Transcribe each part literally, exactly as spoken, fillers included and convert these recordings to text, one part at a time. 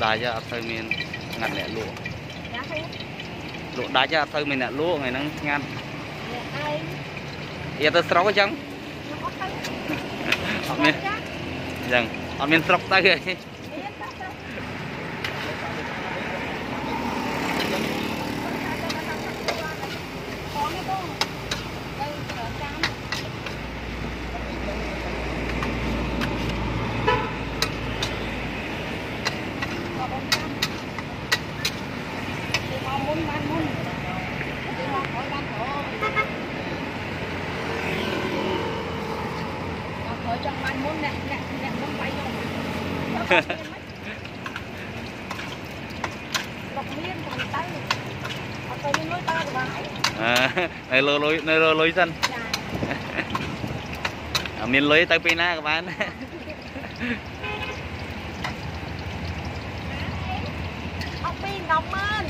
đá cho thôi mình ngặt lẹ lụa lụa đá cho thôi mình lẹ lụa ngày nắng ngăn giờ tôi sọc cái chăng mình rằng ở mình sọc tay kìa à, này lôi lôi này lôi lôi dân ở miền lưới tới pina các bạn ông pin ngọc man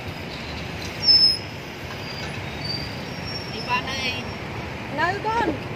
nơi con